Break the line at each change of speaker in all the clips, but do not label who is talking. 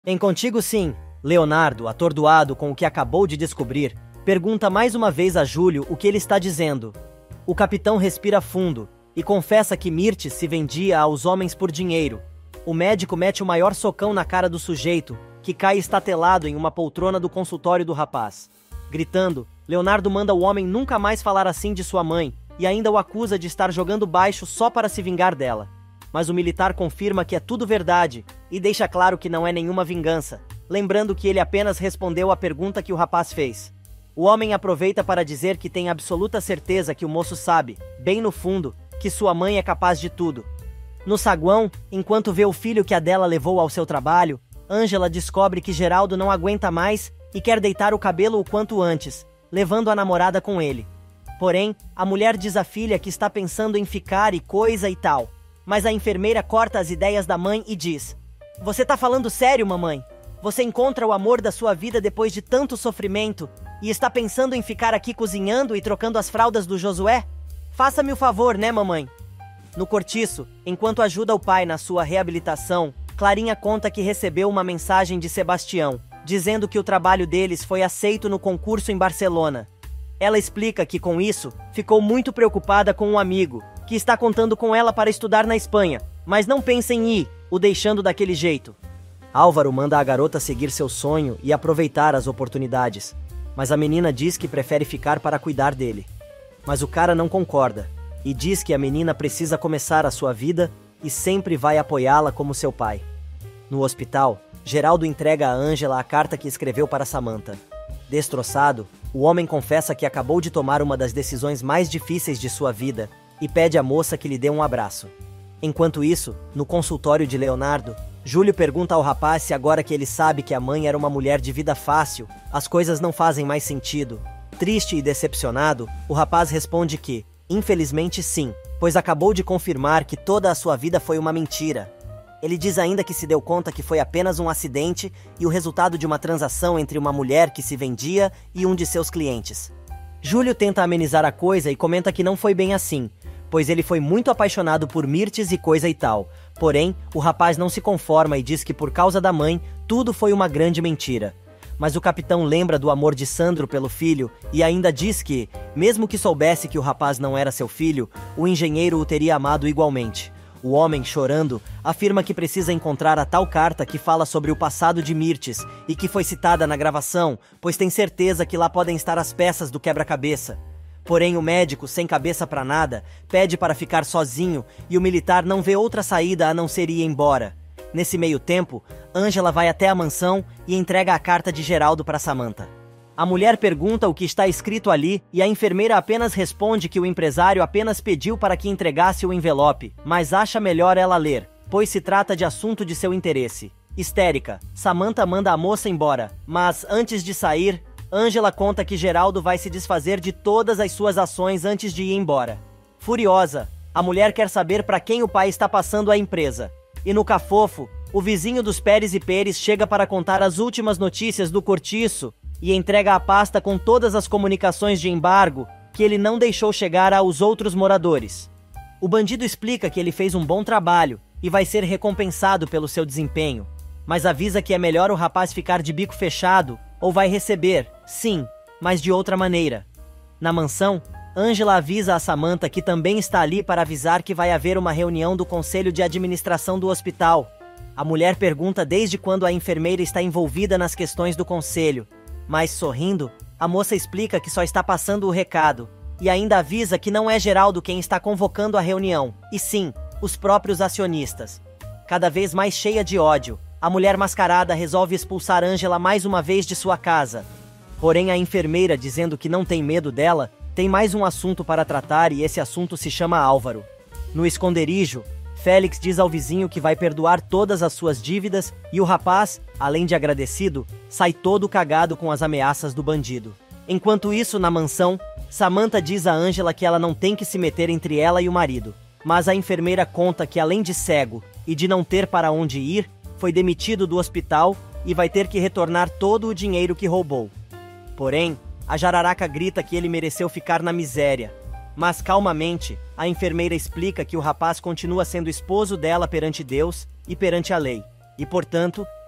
Em Contigo Sim, Leonardo, atordoado com o que acabou de descobrir, pergunta mais uma vez a Júlio o que ele está dizendo. O capitão respira fundo e confessa que Mirtes se vendia aos homens por dinheiro. O médico mete o maior socão na cara do sujeito, que cai estatelado em uma poltrona do consultório do rapaz. Gritando, Leonardo manda o homem nunca mais falar assim de sua mãe e ainda o acusa de estar jogando baixo só para se vingar dela. Mas o militar confirma que é tudo verdade e deixa claro que não é nenhuma vingança, lembrando que ele apenas respondeu à pergunta que o rapaz fez. O homem aproveita para dizer que tem absoluta certeza que o moço sabe, bem no fundo, que sua mãe é capaz de tudo. No saguão, enquanto vê o filho que a dela levou ao seu trabalho, Ângela descobre que Geraldo não aguenta mais e quer deitar o cabelo o quanto antes, levando a namorada com ele. Porém, a mulher diz à filha que está pensando em ficar e coisa e tal. Mas a enfermeira corta as ideias da mãe e diz: "Você tá falando sério, mamãe? Você encontra o amor da sua vida depois de tanto sofrimento e está pensando em ficar aqui cozinhando e trocando as fraldas do Josué? Faça-me o favor, né, mamãe?" No cortiço, enquanto ajuda o pai na sua reabilitação, Clarinha conta que recebeu uma mensagem de Sebastião, dizendo que o trabalho deles foi aceito no concurso em Barcelona. Ela explica que, com isso, ficou muito preocupada com um amigo, que está contando com ela para estudar na Espanha, mas não pensa em ir, o deixando daquele jeito. Álvaro manda a garota seguir seu sonho e aproveitar as oportunidades, mas a menina diz que prefere ficar para cuidar dele. Mas o cara não concorda, e diz que a menina precisa começar a sua vida e sempre vai apoiá-la como seu pai. No hospital, Geraldo entrega a Ângela a carta que escreveu para Samantha. Destroçado, o homem confessa que acabou de tomar uma das decisões mais difíceis de sua vida e pede à moça que lhe dê um abraço. Enquanto isso, no consultório de Leonardo, Júlio pergunta ao rapaz se agora que ele sabe que a mãe era uma mulher de vida fácil, as coisas não fazem mais sentido. Triste e decepcionado, o rapaz responde que, infelizmente sim, pois acabou de confirmar que toda a sua vida foi uma mentira. Ele diz ainda que se deu conta que foi apenas um acidente e o resultado de uma transação entre uma mulher que se vendia e um de seus clientes. Júlio tenta amenizar a coisa e comenta que não foi bem assim, pois ele foi muito apaixonado por Mirtes e coisa e tal. Porém, o rapaz não se conforma e diz que por causa da mãe, tudo foi uma grande mentira. Mas o capitão lembra do amor de Sandro pelo filho e ainda diz que, mesmo que soubesse que o rapaz não era seu filho, o engenheiro o teria amado igualmente. O homem, chorando, afirma que precisa encontrar a tal carta que fala sobre o passado de Mirtes e que foi citada na gravação, pois tem certeza que lá podem estar as peças do quebra-cabeça. Porém, o médico, sem cabeça para nada, pede para ficar sozinho e o militar não vê outra saída a não ser ir embora. Nesse meio tempo, Ângela vai até a mansão e entrega a carta de Geraldo para Samantha. A mulher pergunta o que está escrito ali e a enfermeira apenas responde que o empresário apenas pediu para que entregasse o envelope, mas acha melhor ela ler, pois se trata de assunto de seu interesse. Histérica, Samantha manda a moça embora, mas antes de sair, Ângela conta que Geraldo vai se desfazer de todas as suas ações antes de ir embora. Furiosa, a mulher quer saber para quem o pai está passando a empresa. E no cafofo, o vizinho dos Pérez e Pérez chega para contar as últimas notícias do cortiço e entrega a pasta com todas as comunicações de embargo que ele não deixou chegar aos outros moradores. O bandido explica que ele fez um bom trabalho e vai ser recompensado pelo seu desempenho, mas avisa que é melhor o rapaz ficar de bico fechado ou vai receber, sim, mas de outra maneira. Na mansão, Ângela avisa a Samantha que também está ali para avisar que vai haver uma reunião do conselho de administração do hospital. A mulher pergunta desde quando a enfermeira está envolvida nas questões do conselho, mas sorrindo, a moça explica que só está passando o recado e ainda avisa que não é Geraldo quem está convocando a reunião, e sim, os próprios acionistas. Cada vez mais cheia de ódio, a mulher mascarada resolve expulsar Ângela mais uma vez de sua casa. Porém, a enfermeira, dizendo que não tem medo dela, tem mais um assunto para tratar e esse assunto se chama Álvaro. No esconderijo, Félix diz ao vizinho que vai perdoar todas as suas dívidas e o rapaz, além de agradecido, sai todo cagado com as ameaças do bandido. Enquanto isso, na mansão, Samantha diz a Ângela que ela não tem que se meter entre ela e o marido. Mas a enfermeira conta que, além de cego e de não ter para onde ir, foi demitido do hospital e vai ter que retornar todo o dinheiro que roubou. Porém, a jararaca grita que ele mereceu ficar na miséria. Mas calmamente, a enfermeira explica que o rapaz continua sendo esposo dela perante Deus e perante a lei, e portanto,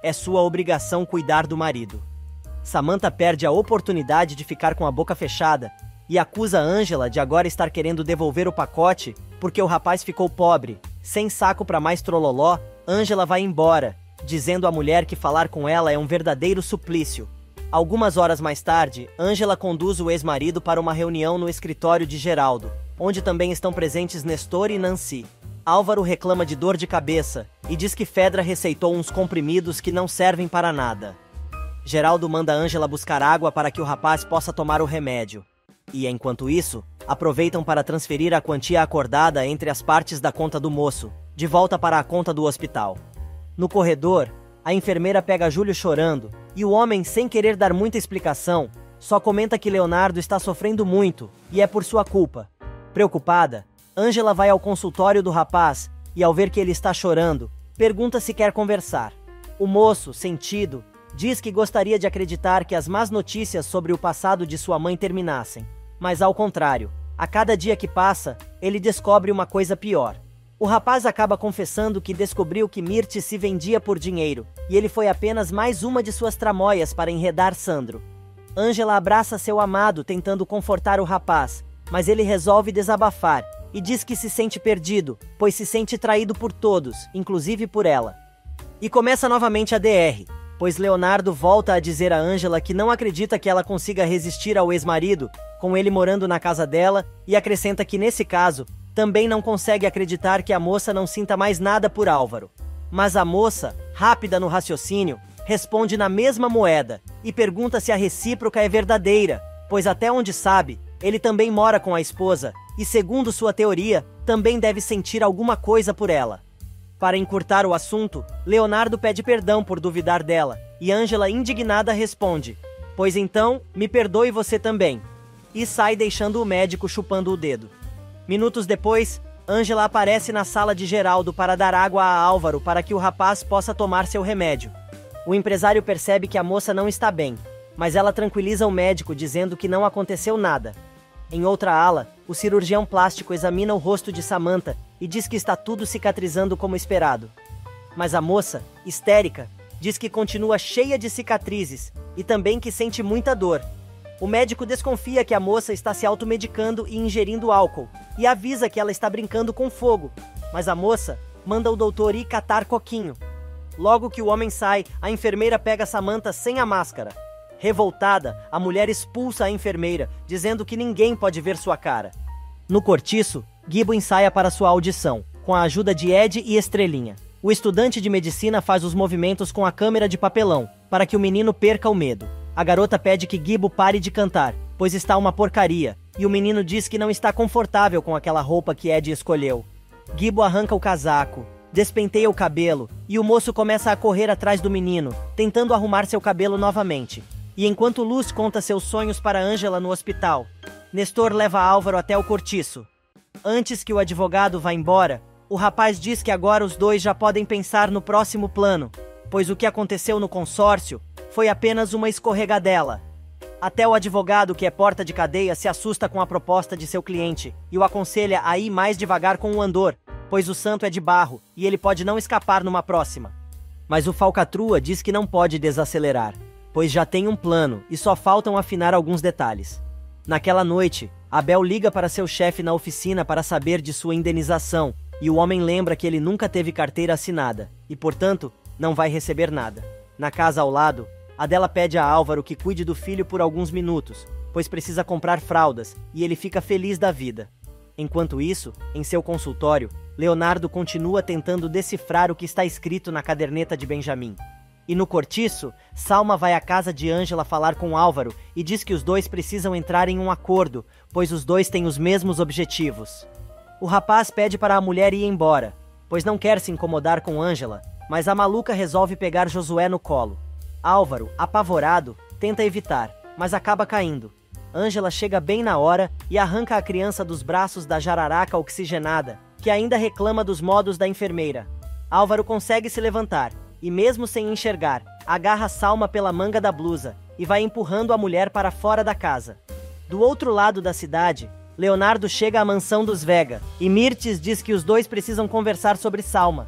é sua obrigação cuidar do marido. Samantha perde a oportunidade de ficar com a boca fechada e acusa Angela de agora estar querendo devolver o pacote porque o rapaz ficou pobre. Sem saco para mais trololó, Angela vai embora, dizendo à mulher que falar com ela é um verdadeiro suplício. Algumas horas mais tarde, Angela conduz o ex-marido para uma reunião no escritório de Geraldo, onde também estão presentes Nestor e Nancy. Álvaro reclama de dor de cabeça e diz que Fedra receitou uns comprimidos que não servem para nada. Geraldo manda Angela buscar água para que o rapaz possa tomar o remédio. E, enquanto isso, aproveitam para transferir a quantia acordada entre as partes da conta do moço, de volta para a conta do hospital. No corredor, a enfermeira pega Júlio chorando, e o homem, sem querer dar muita explicação, só comenta que Leonardo está sofrendo muito, e é por sua culpa. Preocupada, Angela vai ao consultório do rapaz, e ao ver que ele está chorando, pergunta se quer conversar. O moço, sentido, diz que gostaria de acreditar que as más notícias sobre o passado de sua mãe terminassem. Mas ao contrário, a cada dia que passa, ele descobre uma coisa pior. O rapaz acaba confessando que descobriu que Mirtes se vendia por dinheiro, e ele foi apenas mais uma de suas tramóias para enredar Sandro. Angela abraça seu amado tentando confortar o rapaz, mas ele resolve desabafar, e diz que se sente perdido, pois se sente traído por todos, inclusive por ela. E começa novamente a DR, pois Leonardo volta a dizer a Angela que não acredita que ela consiga resistir ao ex-marido, com ele morando na casa dela, e acrescenta que nesse caso, também não consegue acreditar que a moça não sinta mais nada por Álvaro. Mas a moça, rápida no raciocínio, responde na mesma moeda, e pergunta se a recíproca é verdadeira, pois até onde sabe, ele também mora com a esposa, e segundo sua teoria, também deve sentir alguma coisa por ela. Para encurtar o assunto, Leonardo pede perdão por duvidar dela, e Angela, indignada, responde: "Pois então, me perdoe você também", e sai deixando o médico chupando o dedo. Minutos depois, Angela aparece na sala de Geraldo para dar água a Álvaro para que o rapaz possa tomar seu remédio. O empresário percebe que a moça não está bem, mas ela tranquiliza o médico dizendo que não aconteceu nada. Em outra ala, o cirurgião plástico examina o rosto de Samantha e diz que está tudo cicatrizando como esperado. Mas a moça, histérica, diz que continua cheia de cicatrizes e também que sente muita dor. O médico desconfia que a moça está se automedicando e ingerindo álcool e avisa que ela está brincando com fogo, mas a moça manda o doutor ir catar coquinho. Logo que o homem sai, a enfermeira pega Samantha sem a máscara. Revoltada, a mulher expulsa a enfermeira, dizendo que ninguém pode ver sua cara. No cortiço, Gibo ensaia para sua audição, com a ajuda de Ed e Estrelinha. O estudante de medicina faz os movimentos com a câmera de papelão, para que o menino perca o medo. A garota pede que Gibo pare de cantar, pois está uma porcaria, e o menino diz que não está confortável com aquela roupa que Ed escolheu. Gibo arranca o casaco, despenteia o cabelo, e o moço começa a correr atrás do menino, tentando arrumar seu cabelo novamente. E enquanto Luz conta seus sonhos para Angela no hospital, Nestor leva Álvaro até o cortiço. Antes que o advogado vá embora, o rapaz diz que agora os dois já podem pensar no próximo plano, pois o que aconteceu no consórcio foi apenas uma escorregadela. Até o advogado, que é porta de cadeia, se assusta com a proposta de seu cliente e o aconselha a ir mais devagar com o andor, pois o santo é de barro e ele pode não escapar numa próxima. Mas o falcatrua diz que não pode desacelerar, pois já tem um plano e só faltam afinar alguns detalhes. Naquela noite, Abel liga para seu chefe na oficina para saber de sua indenização, e o homem lembra que ele nunca teve carteira assinada, e portanto, não vai receber nada. Na casa ao lado, Adela pede a Álvaro que cuide do filho por alguns minutos, pois precisa comprar fraldas, e ele fica feliz da vida. Enquanto isso, em seu consultório, Leonardo continua tentando decifrar o que está escrito na caderneta de Benjamin. E no cortiço, Salma vai à casa de Angela falar com Álvaro e diz que os dois precisam entrar em um acordo, pois os dois têm os mesmos objetivos. O rapaz pede para a mulher ir embora, pois não quer se incomodar com Angela, mas a maluca resolve pegar Josué no colo. Álvaro, apavorado, tenta evitar, mas acaba caindo. Angela chega bem na hora e arranca a criança dos braços da jararaca oxigenada, que ainda reclama dos modos da enfermeira. Álvaro consegue se levantar, e mesmo sem enxergar, agarra Salma pela manga da blusa e vai empurrando a mulher para fora da casa. Do outro lado da cidade, Leonardo chega à mansão dos Vega, e Mirtes diz que os dois precisam conversar sobre Salma.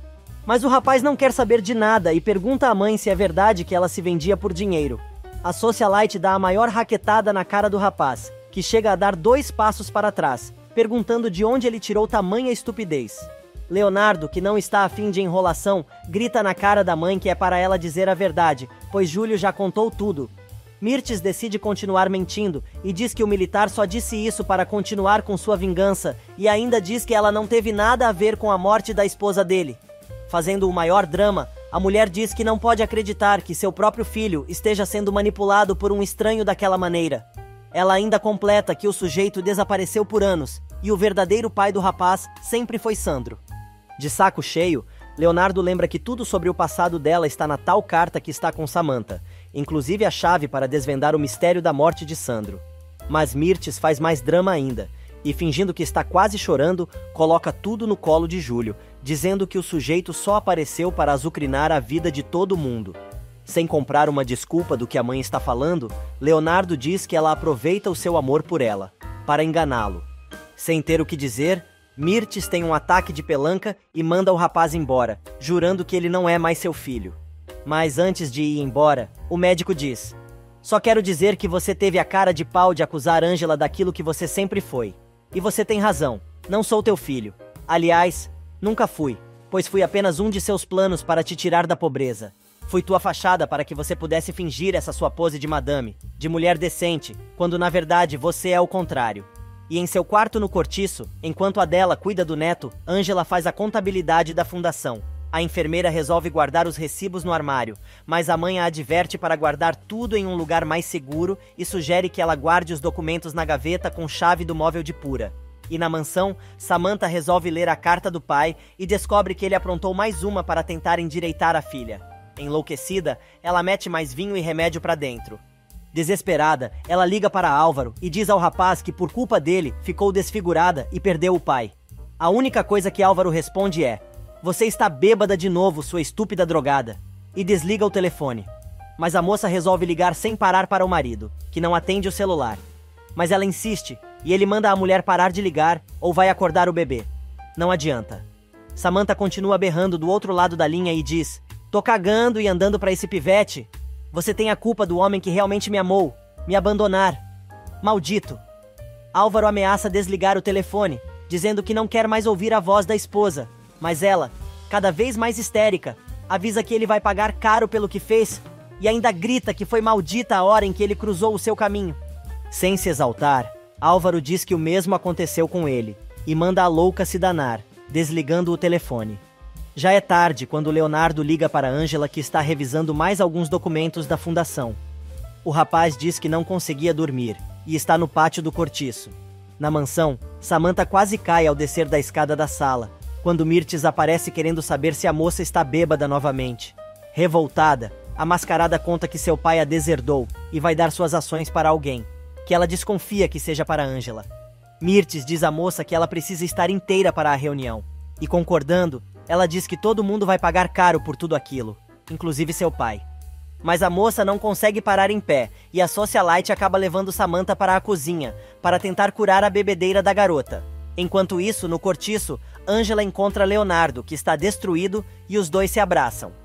Mas o rapaz não quer saber de nada e pergunta à mãe se é verdade que ela se vendia por dinheiro. A socialite dá a maior raquetada na cara do rapaz, que chega a dar 2 passos para trás, perguntando de onde ele tirou tamanha estupidez. Leonardo, que não está afim de enrolação, grita na cara da mãe que é para ela dizer a verdade, pois Júlio já contou tudo. Mirtes decide continuar mentindo e diz que o militar só disse isso para continuar com sua vingança e ainda diz que ela não teve nada a ver com a morte da esposa dele. Fazendo o maior drama, a mulher diz que não pode acreditar que seu próprio filho esteja sendo manipulado por um estranho daquela maneira. Ela ainda completa que o sujeito desapareceu por anos e o verdadeiro pai do rapaz sempre foi Sandro. De saco cheio, Leonardo lembra que tudo sobre o passado dela está na tal carta que está com Samantha, inclusive a chave para desvendar o mistério da morte de Sandro. Mas Mirtes faz mais drama ainda, e fingindo que está quase chorando, coloca tudo no colo de Júlio, dizendo que o sujeito só apareceu para azucrinar a vida de todo mundo. Sem comprar uma desculpa do que a mãe está falando, Leonardo diz que ela aproveita o seu amor por ela, para enganá-lo. Sem ter o que dizer, Mirtes tem um ataque de pelanca e manda o rapaz embora, jurando que ele não é mais seu filho. Mas antes de ir embora, o médico diz: "Só quero dizer que você teve a cara de pau de acusar Ângela daquilo que você sempre foi. E você tem razão, não sou teu filho. Aliás, nunca fui, pois fui apenas um de seus planos para te tirar da pobreza. Fui tua fachada para que você pudesse fingir essa sua pose de madame, de mulher decente, quando na verdade você é o contrário." E em seu quarto no cortiço, enquanto Adela cuida do neto, Ângela faz a contabilidade da fundação. A enfermeira resolve guardar os recibos no armário, mas a mãe a adverte para guardar tudo em um lugar mais seguro e sugere que ela guarde os documentos na gaveta com chave do móvel de pura. E na mansão, Samantha resolve ler a carta do pai e descobre que ele aprontou mais uma para tentar endireitar a filha. Enlouquecida, ela mete mais vinho e remédio para dentro. Desesperada, ela liga para Álvaro e diz ao rapaz que por culpa dele ficou desfigurada e perdeu o pai. A única coisa que Álvaro responde é: "Você está bêbada de novo, sua estúpida drogada", e desliga o telefone. Mas a moça resolve ligar sem parar para o marido, que não atende o celular. Mas ela insiste e ele manda a mulher parar de ligar ou vai acordar o bebê. Não adianta. Samantha continua berrando do outro lado da linha e diz: "Tô cagando e andando para esse pivete. Você tem a culpa do homem que realmente me amou, me abandonar. Maldito." Álvaro ameaça desligar o telefone, dizendo que não quer mais ouvir a voz da esposa, mas ela, cada vez mais histérica, avisa que ele vai pagar caro pelo que fez e ainda grita que foi maldita a hora em que ele cruzou o seu caminho. Sem se exaltar, Álvaro diz que o mesmo aconteceu com ele e manda a louca se danar, desligando o telefone. Já é tarde quando Leonardo liga para Ângela, que está revisando mais alguns documentos da fundação. O rapaz diz que não conseguia dormir e está no pátio do cortiço. Na mansão, Samantha quase cai ao descer da escada da sala, quando Mirtes aparece querendo saber se a moça está bêbada novamente. Revoltada, a mascarada conta que seu pai a deserdou e vai dar suas ações para alguém, que ela desconfia que seja para Ângela. Mirtes diz à moça que ela precisa estar inteira para a reunião, e concordando, ela diz que todo mundo vai pagar caro por tudo aquilo, inclusive seu pai. Mas a moça não consegue parar em pé e a socialite acaba levando Samantha para a cozinha para tentar curar a bebedeira da garota. Enquanto isso, no cortiço, Ângela encontra Leonardo, que está destruído, e os dois se abraçam.